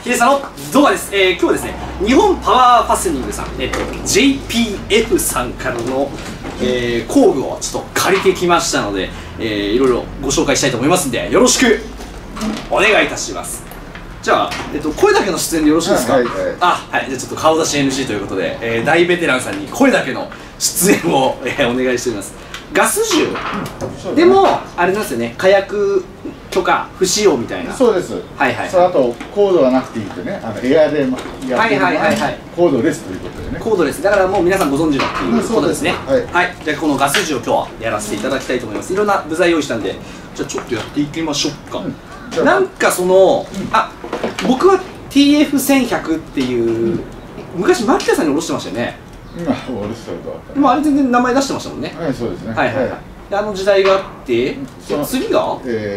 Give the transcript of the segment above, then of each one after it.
ヒデさんの動画です。今日はですね、日本パワーファスニングさん、JPF さんからの、工具をちょっと借りてきましたので、いろいろご紹介したいと思いますんで、よろしくお願いいたします。じゃあ、声だけの出演でよろしいですか？はい、じゃあちょっと顔出し NG ということで、大ベテランさんに声だけの出演を、お願いしております。ガス銃、でもあれなんですよね、火薬許可不使用みたいな。そうです。はいはい。あとコードがなくていいってね、エアでやってるのはコードレスということでね。コードレスだからもう皆さんご存知だっていうことですね。はい。じゃあこのガス銃を今日はやらせていただきたいと思います。いろんな部材用意したんで、じゃあちょっとやっていきましょうか。なんかその僕は TF1100 っていう昔牧田さんに下ろしてましたよね。今下ろしたこと今あれ全然名前出してましたもんね。はい、そうですね。はいはいはい。で時代があって次が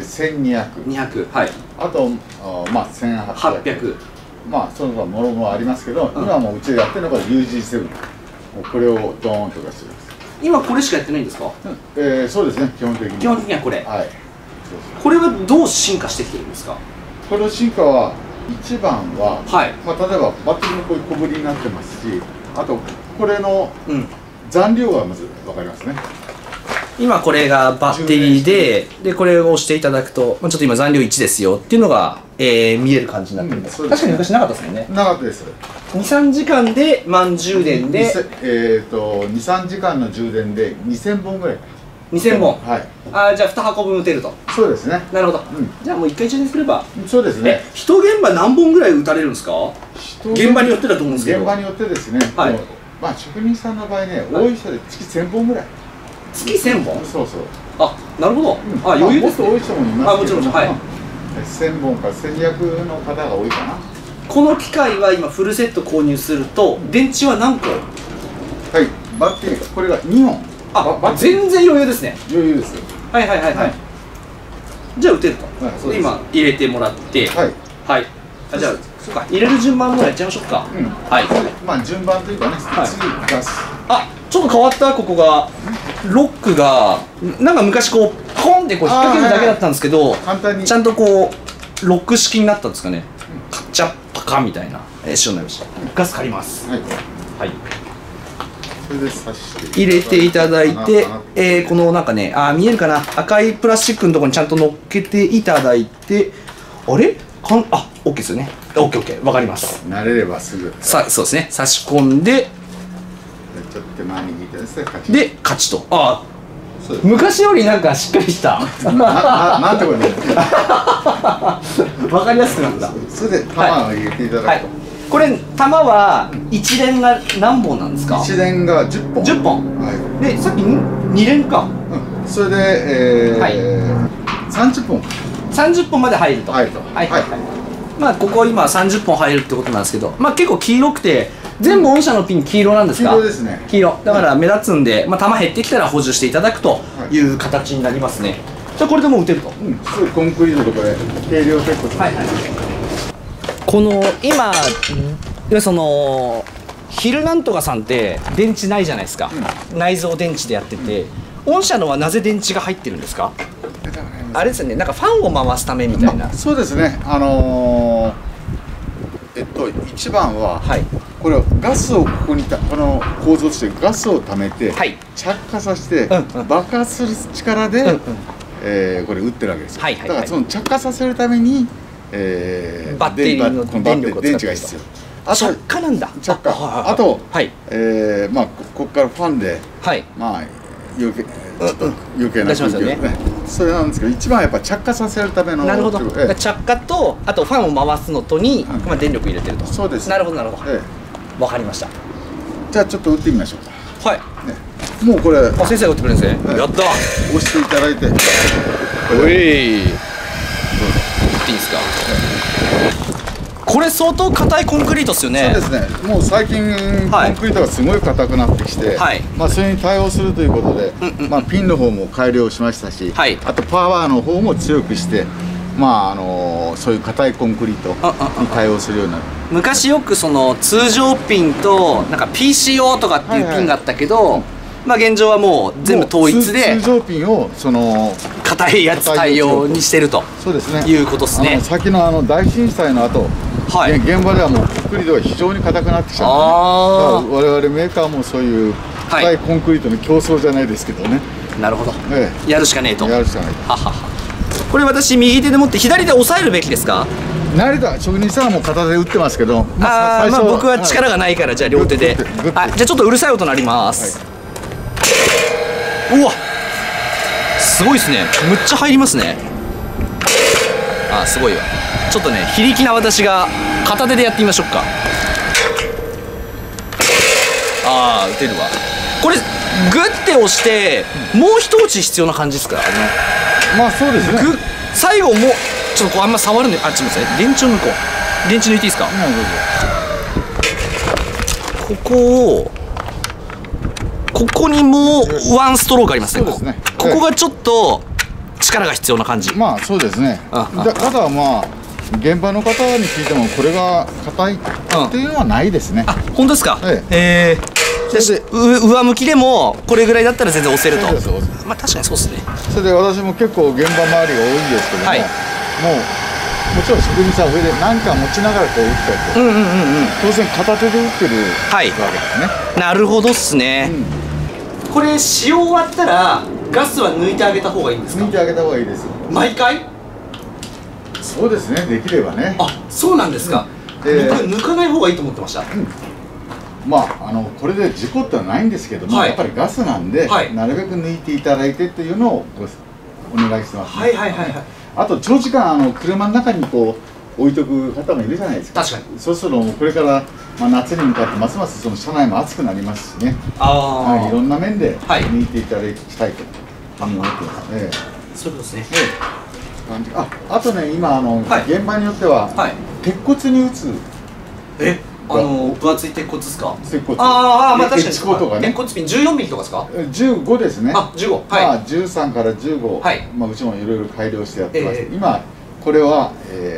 1200、はい、あとまあ1800、まあその他もろもろありますけど、今もうちでやってるのが UG7、これをドーンと出してます。今これしかやってないんですか？そうですね、基本的にはこれ。はい。これはどう進化してきてるんですか？この進化は一番は、まあ例えばバッテリーのこういう小ぶりになってますし、あとこれの残量がまず分かりますね。今これがバッテリーでこれを押していただくと、ちょっと今残量1ですよっていうのが、見える感じになってるんです。確かに昔なかったですもんね。なかったです。23時間で満充電で23時間の充電で2000本ぐらい。2000本。はい。じゃあ2箱分打てると。そうですね。なるほど。じゃあもう1回充電すれば。そうですね。一現場何本ぐらい打たれるんですか？現場によってだと思うんですけど。現場によってですね。はい。まあ職人さんの場合ね、多い人で月1000本ぐらい。月1000本？そうそう。なるほど。余裕です。もっと多い人もいますけど。もちろん。はい。1000本か1200の方が多いかな。この機械は今フルセット購入すると電池は何個？はい。バッテリーこれが2本。全然余裕ですね。余裕です。はいはいはいはい。じゃあ打てると。今入れてもらって、はいはい。じゃあそうか、入れる順番もやっちゃいましょうか。はい。まあ順番というかね、次出す。ちょっと変わった。ここがロックがなんか昔こうポンってこう引っ掛けるだけだったんですけど、ちゃんとこうロック式になったんですかね。カッチャッパカみたいな仕様になりました。ガス借ります。はい。はい。入れていただいて、このなんかね、見えるかな、赤いプラスチックのところにちゃんと乗っけていただいて、あれOK ですよね。OK、わかります。慣れればすぐ。そうですね、差し込んで、ちょっと手前に引いてですね、で、カチッと。昔よりなんかしっかりした。なんてことね。わかりやすくなった。それで玉を入れていただくと。これ玉は一連が何本なんですか？一連が10本。10本。でさっき2連か。それで30本。30本まで入ると。はいはいはい。まあここ今30本入るってことなんですけど、まあ結構黄色くて全部御社のピン黄色なんですか？黄色ですね。黄色。だから目立つんで、まあ玉減ってきたら補充していただくという形になりますね。じゃあこれでもう打てると。すごいコンクリートとこれ軽量結構。はいはい。この今そのヒルなんとかさんって電池ないじゃないですか、内蔵電池でやってて、御社のはなぜ電池が入ってるんですか？あれですよね、なんかファンを回すためみたいな。そうですね。一番は、これガスをここにこの構造としてガスを溜めて着火させて爆発する力でこれ打ってるわけですよ。だからその着火させるためにバッテリーの電力を使ってると。着火なんだ。着火。あと、まあここからファンで、まあ余計な空気をね。それなんですけど、一番やっぱ着火させるための。なるほど。着火とあとファンを回すのとにまあ電力入れてると。そうです。なるほどなるほど。わかりました。じゃあちょっと打ってみましょうか。はい。もうこれ。先生が打ってくれるんですね。やった。押していただいて。おい。いいですか。これ相当硬いコンクリートですよね。そうですね。もう最近コンクリートがすごい硬くなってきて、まあそれに対応するということで、まあピンの方も改良しましたし、あとパワーの方も強くして、まあそういう硬いコンクリートに対応するようになる。昔よくその通常ピンとなんか PCO とかっていうピンがあったけど、まあ現状はもう全部統一で通常ピンをその硬いやつ対応にしてるということですね。先の大震災の後はい、 現場ではもうコンクリートが非常に硬くなってきちゃうんで、ね、我々メーカーもそういう硬いコンクリートの競争じゃないですけどね、 なるほど、やるしかねえと。 やるしかない。 ははは。これ私右手で持って左で押さえるべきですか？ 成田職人さんはもう片手で打ってますけど、 まあ僕は力がないから、じゃあ両手で、じゃあちょっとうるさい音鳴ります。うわ、すごいですね。むっちゃ入りますね。すごいわ。ちょっとね、非力な私が片手でやってみましょうか。打てるわ。これグッて押してもう一打ち必要な感じですかね。 まあそうですね。 最後もちょっとこうあんま触るんで、ちょっと待って、電池を抜こう。電池抜いていいですか？ここにもうワンストロークありますね。ここがちょっと力が必要な感じ。 まあそうですね。ただまあ現場の方に聞いてもこれが硬いっていうのはないですね。 本当ですか？上向きでもこれぐらいだったら全然押せると。まあ確かにそうですね。 それで私も結構現場周りが多いんですけども、もちろん職人さん上で何か持ちながらこう打ったりと、当然片手で打ってるわけですね。 なるほどっすね。これ使用終わったらガスは抜いてあげた方がいいんですか？ 抜いてあげた方がいいです。 毎回？ そうですね、できればね。 そうなんですか。抜かない方がいいと思ってました。 まあこれで事故ってはないんですけども、やっぱりガスなんで、なるべく抜いていただいてっていうのをお願いしてます。あと長時間車の中にこう置いとく方もいるじゃないですか。確かに。そうするとこれから夏に向かってますますその車内も暑くなりますしね。いろんな面で抜いていただきたいと思ってますね。 そういうことですね。 あとね、今現場によっては鉄骨に打つ。 分厚い鉄骨ですか？ 鉄骨。 まあ確かに。鉄骨ピン14ミリとかですか ？15ですね。 15。 13から15。うちもいろいろ改良してやってます。今これは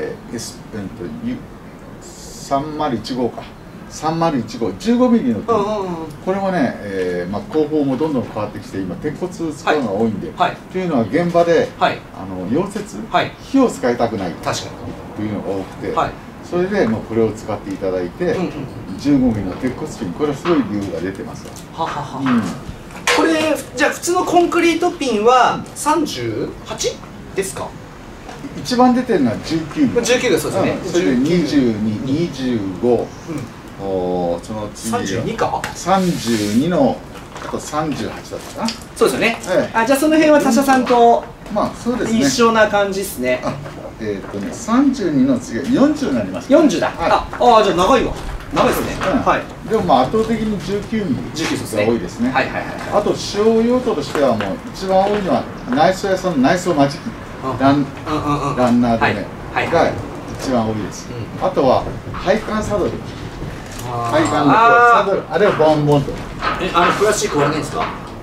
3015か。3015、15ミリのピン。これもね、工法もどんどん変わってきて今鉄骨使うのが多いんで。というのは現場で溶接、火を使いたくないというのが多くて。それでこれを使っていただいて、15ミリの鉄骨ピン、これはすごい理由が出てますよ。 これじゃあ普通のコンクリートピンは 38 ですか？ 一番出てるのは19ミリ。 19がそうですね。 それで22、25、その次が 32か ？32のあと38だったかな。 そうですよね。じゃあその辺は他社さんと一緒な感じですね。 32の次が40になります。 40だ。じゃあ長いわ。長いですね。 でも圧倒的に19ミリが多いですね。あと使用用途としてはもう一番多いのは内装屋さんの内装間仕切り、ランナーでねが一番多いです。あとは配管サドル。配管のサドル、あれはボンボンと。 プラスチック割れないんですか？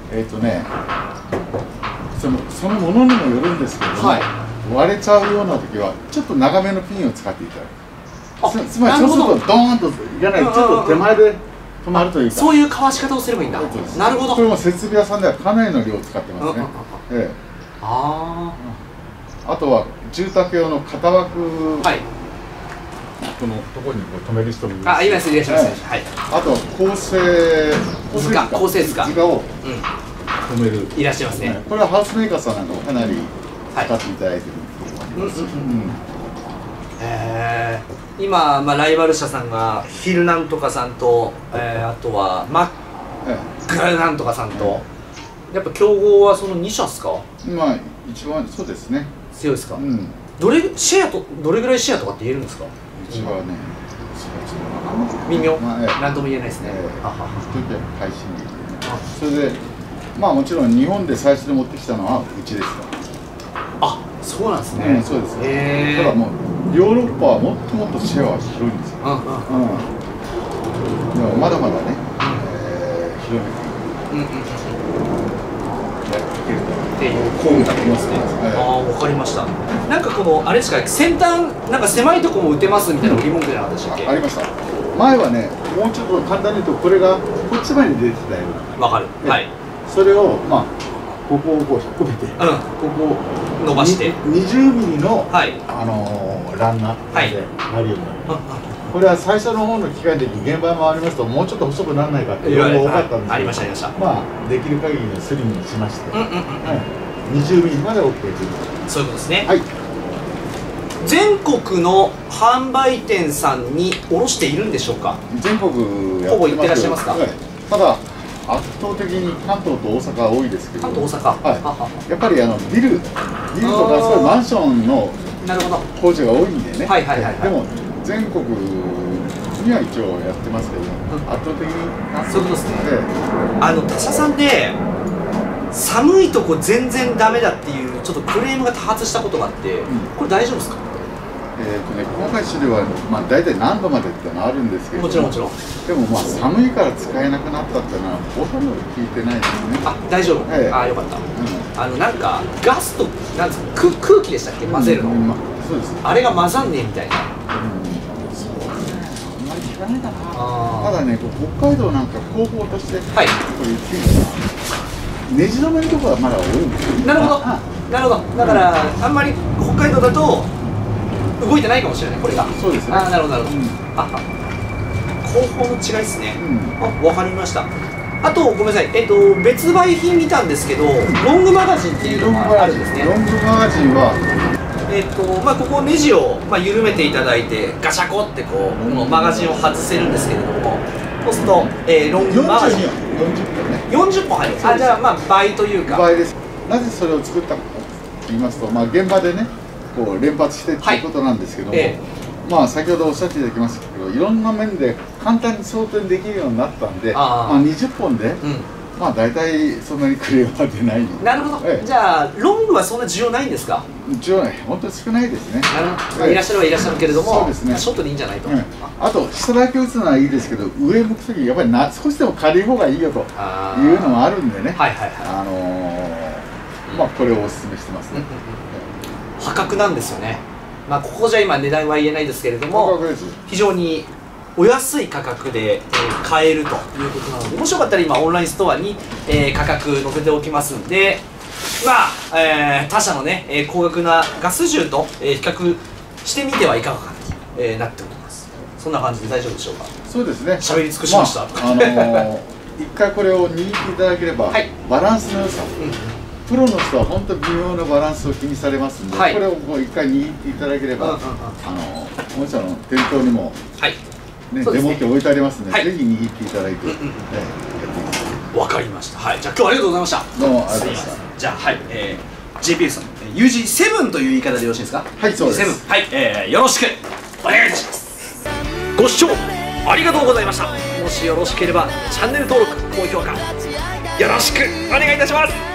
そのものにもよるんですけども、割れちゃうような時はちょっと長めのピンを使っていただく。つまりそうするとドーンといかない、ちょっと手前で止まるというか、 そういうかわし方をすればいいんだ。なるほど。 これも設備屋さんではかなりの量を使ってますね。あとは住宅用の型枠、このところに止める人もいます。 います、いらっしゃいます。 あと構成図を止める。 いらっしゃいますね。 これはハウスメーカーさんなんかもかなり使っていただいてると思います。 今ライバル社さんがヒルなんとかさんとあとはマックなんとかさんと、やっぱ競合はその2社ですか？ 一番そうですね。 強いですか？どれぐらいシェアとかって言えるんですか？ うちはね、 微妙、なんとも言えないですね。 それでもちろん日本で最初に持ってきたのはうちですよ。 そうなんですね。 そうです。ただもうヨーロッパはもっともっとシェアは広いんですよ。でもまだまだね、広めていけるっていう工具がありますね。 わかりました。なんかこのあれですか、先端なんか狭いとこも打てますみたいな疑問じゃなかったでしたっけ？ ありました。前はね、もうちょっと簡単に言うとこれがこっち側に出てたような。 わかる。 それをここをこう引っ込めて、ここを伸ばして 20ミリのランナーでなるようになる、これは最初の方の機械の時現場回りますともうちょっと細くならないかっていうのが多かったんですけど、 ありましたありました。 まあできる限りのスリムにしまして、20ミリまで OK というそういうことですね。 はい。 全国の販売店さんに卸しているんでしょうか。 全国ほぼ行ってらっしゃいますか。 ただ圧倒的に関東と大阪は多いですけど、 関東大阪、 やっぱりビルとかそういうマンションの工事が多いんでね、でも全国には一応やってますけど、圧倒的にそういうことですね。他社さんで寒いとこ全然ダメだっていうちょっとクレームが多発したことがあって、これ大丈夫ですか。 細かい種類は、大体何度までってのはあるんですけど、 もちろんもちろん。 でも寒いから使えなくなったっていうのはほとんど聞いてないですね。 あ、大丈夫。あ、よかった。なんかガスとなんですか、空気でしたっけ、混ぜるの。 そうです。 あれが混ざんねえみたいな。 そうね。あんまり聞かないかな。ただね、北海道なんか工法として、こういうネジ止めのところはまだ多いんですよ。 なるほど。なるほど。だからあんまり北海道だと動いてないかもしれない、これが。 そうですね。 あ、なるほどなるほど。工法の違いですね。わかりました。あとごめんなさい、別売品見たんですけど、ロングマガジンっていうのがあるんですね。 ロングマガジンはここネジを緩めていただいてガシャコってこのマガジンを外せるんですけれども、そうすると、ロングマガジン 40本ね。 40本入る。あ、じゃあ倍というか。 倍です。なぜそれを作ったかと言いますと、現場でねこう連発してっていうことなんですけども、先ほどおっしゃっていただきましたけど、いろんな面で簡単に装填できるようになったんで、20本で、大体そんなにクレームは出ない。 なるほど。じゃあロングはそんな需要ないんですか。 需要ない、本当に少ないですね。 いらっしゃるはいらっしゃるけれども、 そうですね、 ショートでいいんじゃないと。 あと下だけ打つのはいいですけど、上向くときやっぱり少しでも軽い方がいいよというのもあるんでね、これをお勧めしてますね。 破格なんですよね。ここじゃ今値段は言えないですけれども、非常にお安い価格で買えるということなので、もしよかったら今オンラインストアに価格載せておきますんで、他社のね高額なガス銃と比較してみてはいかがかとなっております。そんな感じで大丈夫でしょうか。 そうですね、 喋り尽くしました。 一回これを握っていただければ、バランスの良さ、プロの人は本当に微妙なバランスを気にされますんで、これを一回握っていただければ、御社の店頭にもデモって置いてありますので、ぜひ握っていただいてやってください。 わかりました。じゃあ今日はありがとうございました。 どうもありがとうございました。 じゃあJPX さん UG7 という言い方でよろしいですか。 はい、そうです。 よろしくお願いします。ご視聴ありがとうございました。もしよろしければチャンネル登録、高評価よろしくお願いいたします。